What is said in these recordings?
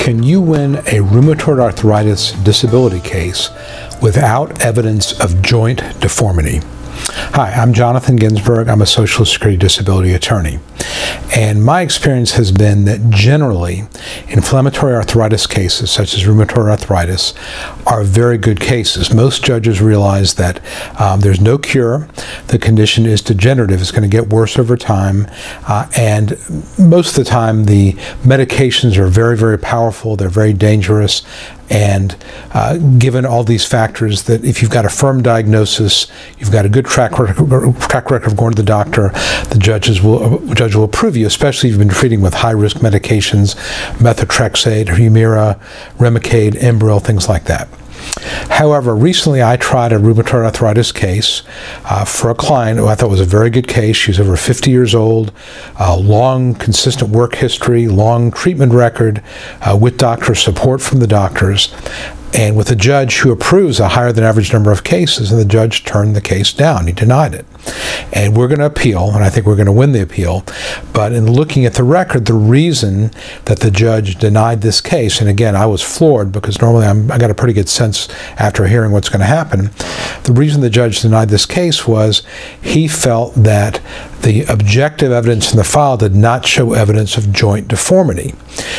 Can you win a rheumatoid arthritis disability case without evidence of joint deformity? Hi, I'm Jonathan Ginsberg. I'm a Social Security disability attorney. And my experience has been that generally inflammatory arthritis cases such as rheumatoid arthritis are very good cases. Most judges realize that there's no cure. The condition is degenerative. It's going to get worse over time. And most of the time the medications are very, very powerful. They're very dangerous. And given all these factors, that if you've got a firm diagnosis, you've got a good track record of going to the doctor, the judge will approve you, especially if you've been treating with high-risk medications, methotrexate, Humira, Remicade, Enbrel, things like that. However, recently I tried a rheumatoid arthritis case for a client who I thought was a very good case. She was over 50 years old, long, consistent work history, long treatment record with doctor support from the doctors, and with a judge who approves a higher than average number of cases, and the judge turned the case down. He denied it. And we're going to appeal, and I think we're going to win the appeal. But in looking at the record, the reason that the judge denied this case, and again, I was floored because normally I got a pretty good sense after hearing what's going to happen. The reason the judge denied this case was he felt that the objective evidence in the file did not show evidence of joint deformity.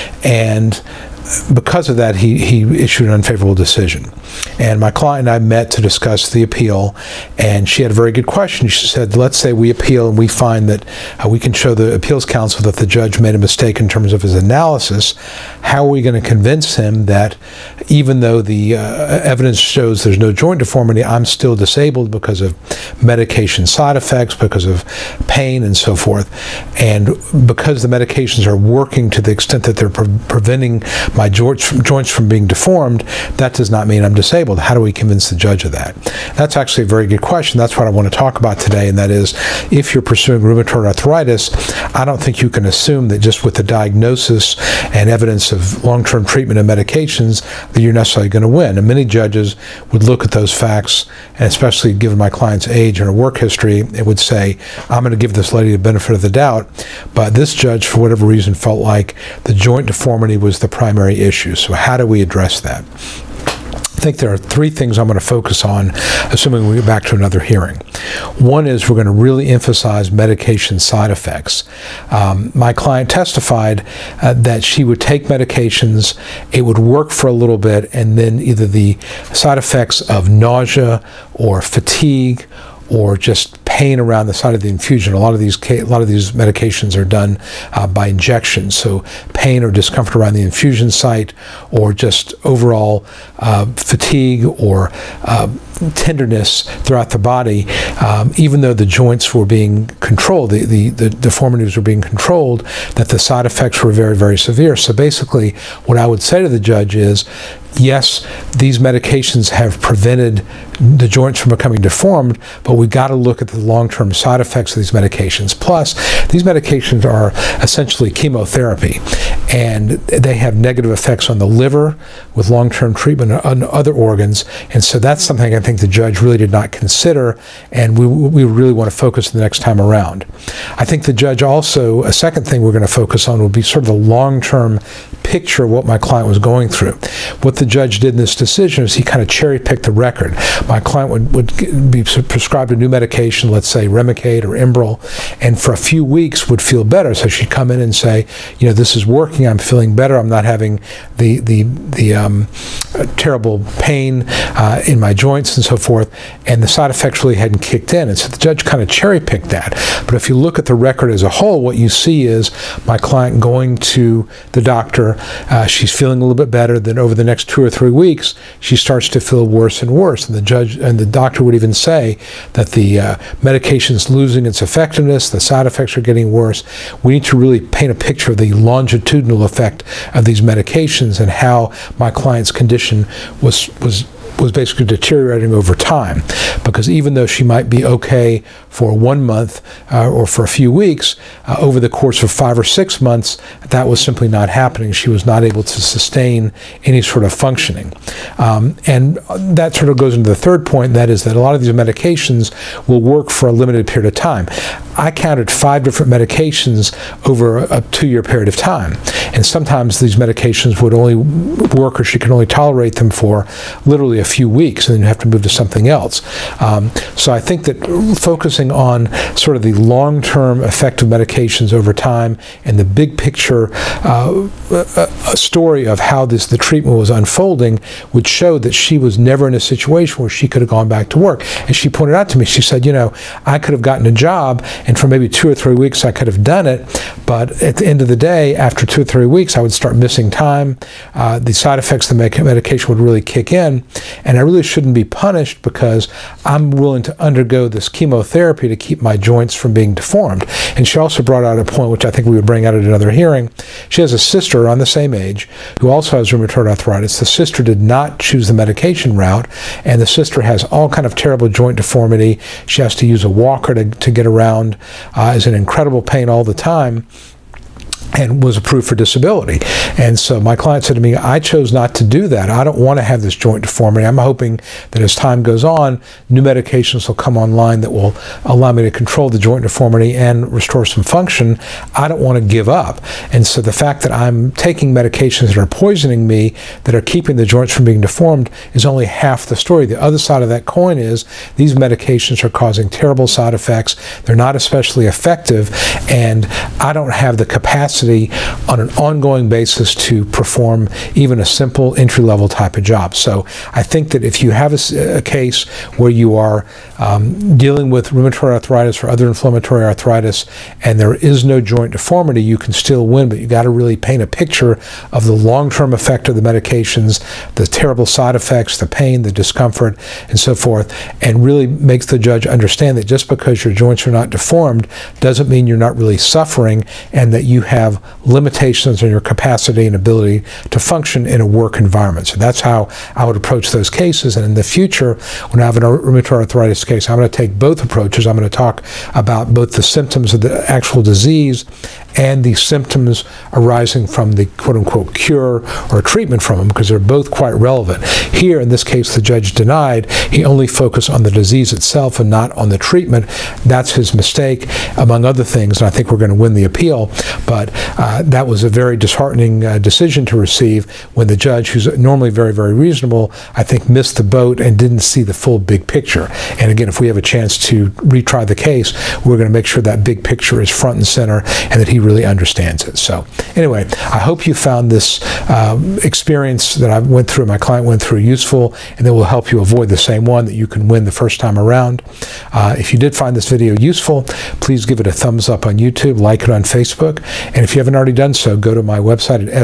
And because of that, he issued an unfavorable decision. And my client and I met to discuss the appeal, and she had a very good question. She said, let's say we appeal and we find that we can show the appeals counsel that the judge made a mistake in terms of his analysis. How are we going to convince him that even though the evidence shows there's no joint deformity, I'm still disabled because of medication side effects, because of pain and so forth. And because the medications are working to the extent that they're preventing my joints from being deformed, that does not mean I'm disabled. How do we convince the judge of that? That's actually a very good question. That's what I want to talk about today, and that is, if you're pursuing rheumatoid arthritis, I don't think you can assume that just with the diagnosis and evidence of long-term treatment and medications that you're necessarily going to win. And many judges would look at those facts, and especially given my client's age and her work history, it would say, I'm going to give this lady the benefit of the doubt. But this judge, for whatever reason, felt like the joint deformity was the primary issue. So how do we address that? I think there are three things I'm going to focus on, assuming we get back to another hearing. One is we're going to really emphasize medication side effects. My client testified that she would take medications, it would work for a little bit, and then either the side effects of nausea or fatigue or just pain around the site of the infusion. A lot of these medications are done by injection, so pain or discomfort around the infusion site, or just overall fatigue or tenderness throughout the body, even though the joints were being controlled, the deformities were being controlled, that the side effects were very, very severe. So basically, what I would say to the judge is, yes, these medications have prevented the joints from becoming deformed, but we've got to look at the long-term side effects of these medications. Plus, these medications are essentially chemotherapy, and they have negative effects on the liver with long-term treatment on other organs. And so that's something I think the judge really did not consider, and we really want to focus the next time around. I think the judge also, a second thing we're going to focus on will be sort of the long-term picture of what my client was going through. What the judge did in this decision is he kind of cherry-picked the record. My client would be prescribed a new medication, let's say Remicade or Enbrel, and for a few weeks would feel better. So she'd come in and say, you know, this is working, I'm feeling better, I'm not having the terrible pain in my joints and so forth, and the side effects really hadn't kicked in. And so the judge kind of cherry-picked that. But if you look at the record as a whole, what you see is my client going to the doctor, she's feeling a little bit better, then over the next 2 or 3 weeks, she starts to feel worse and worse. And the judge and the doctor would even say that the medication's losing its effectiveness, the side effects are getting worse. We need to really paint a picture of the longitudinal effect of these medications and how my client's condition was was basically deteriorating over time, because even though she might be okay for 1 month or for a few weeks, over the course of 5 or 6 months, that was simply not happening. She was not able to sustain any sort of functioning. And that sort of goes into the third point, that is that a lot of these medications will work for a limited period of time. I counted 5 different medications over a 2-year period of time. And sometimes these medications would only work, or she could only tolerate them for literally a few weeks, and then you have to move to something else. So I think that focusing on sort of the long-term effect of medications over time and the big picture story of how the treatment was unfolding would show that she was never in a situation where she could have gone back to work. And she pointed out to me, she said, you know, I could have gotten a job, and for maybe 2 or 3 weeks I could have done it, but at the end of the day, after 2 or 3 weeks, I would start missing time. The side effects of the medication would really kick in, and I really shouldn't be punished because I'm willing to undergo this chemotherapy to keep my joints from being deformed. And she also brought out a point which I think we would bring out at another hearing. She has a sister around the same age who also has rheumatoid arthritis. The sister did not choose the medication route, and the sister has all kind of terrible joint deformity. She has to use a walker to get around, is in incredible pain all the time, and was approved for disability. And so my client said to me, I chose not to do that. I don't want to have this joint deformity. I'm hoping that as time goes on, new medications will come online that will allow me to control the joint deformity and restore some function. I don't want to give up. And so the fact that I'm taking medications that are poisoning me, that are keeping the joints from being deformed, is only half the story. The other side of that coin is these medications are causing terrible side effects. They're not especially effective, and I don't have the capacity on an ongoing basis to perform even a simple entry-level type of job. So I think that if you have a case where you are dealing with rheumatoid arthritis or other inflammatory arthritis and there is no joint deformity, you can still win, but you got to really paint a picture of the long-term effect of the medications, the terrible side effects, the pain, the discomfort, and so forth, and really makes the judge understand that just because your joints are not deformed doesn't mean you're not really suffering, and that you have limitations on your capacity and ability to function in a work environment. So that's how I would approach those cases. And in the future, when I have a rheumatoid arthritis case, I'm going to take both approaches. I'm going to talk about both the symptoms of the actual disease and the symptoms arising from the quote-unquote cure or treatment from them, because they're both quite relevant. Here, in this case, the judge denied. He only focused on the disease itself and not on the treatment. That's his mistake, among other things, and I think we're going to win the appeal. But that was a very disheartening decision to receive when the judge, who's normally very, very reasonable, I think missed the boat and didn't see the full big picture. And again, if we have a chance to retry the case, we're going to make sure that big picture is front and center and that he really understands it. So anyway, I hope you found this experience that I went through, my client went through, useful, and that will help you avoid the same one that you can win the first time around. If you did find this video useful, please give it a thumbs up on YouTube, like it on Facebook, and if you haven't already done so, go to my website at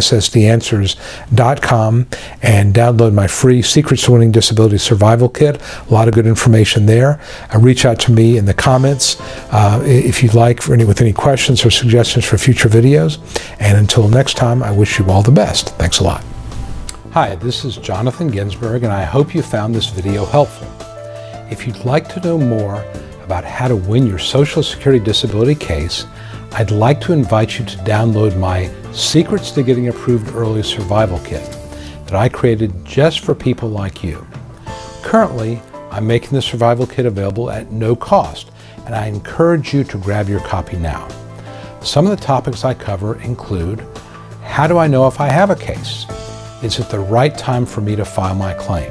ssdanswers.com and download my free Secrets to Winning Disability Survival Kit. A lot of good information there. Reach out to me in the comments if you'd like with any questions or suggestions for future videos. And until next time, I wish you all the best. Thanks a lot. Hi, this is Jonathan Ginsberg, and I hope you found this video helpful. If you'd like to know more about how to win your Social Security disability case, I'd like to invite you to download my Secrets to Getting Approved Early Survival Kit that I created just for people like you. Currently, I'm making the survival kit available at no cost, and I encourage you to grab your copy now. Some of the topics I cover include: how do I know if I have a case? Is it the right time for me to file my claim?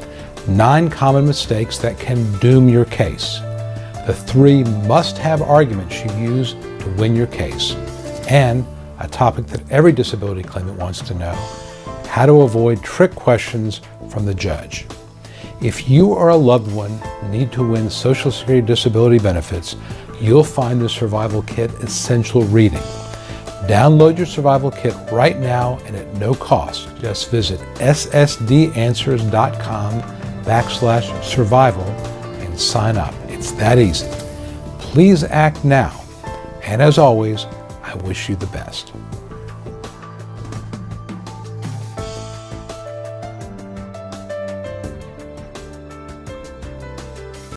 9 common mistakes that can doom your case. The 3 must-have arguments you use to win your case. And a topic that every disability claimant wants to know: how to avoid trick questions from the judge. If you or a loved one need to win Social Security disability benefits, you'll find the Survival Kit essential reading. Download your Survival Kit right now and at no cost. Just visit ssdanswers.com/survival and sign up. It's that easy. Please act now. And as always, I wish you the best.